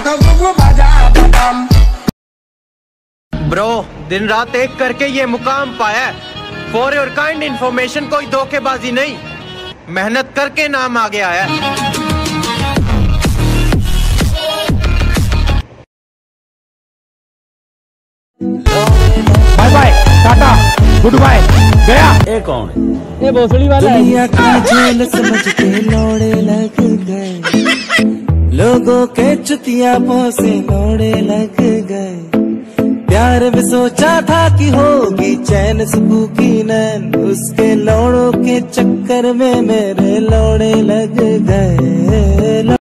Bro दिन रात एक करके ये मुकाम पाया। फॉर योर काइंड इन्फॉर्मेशन, कोई धोखेबाजी नहीं, मेहनत करके नाम आगे आया। Bye bye, tata, goodbye, गया। ये कौन है? ये भोसड़ी वाला है। दुनिया का झोल समझ के लौड़े लग गए, लोगों के चुतिया से लौड़े लग गए। प्यार में सोचा था कि होगी चैन सुकून की नैन, उसके लौड़ों के चक्कर में मेरे लौड़े लग गए।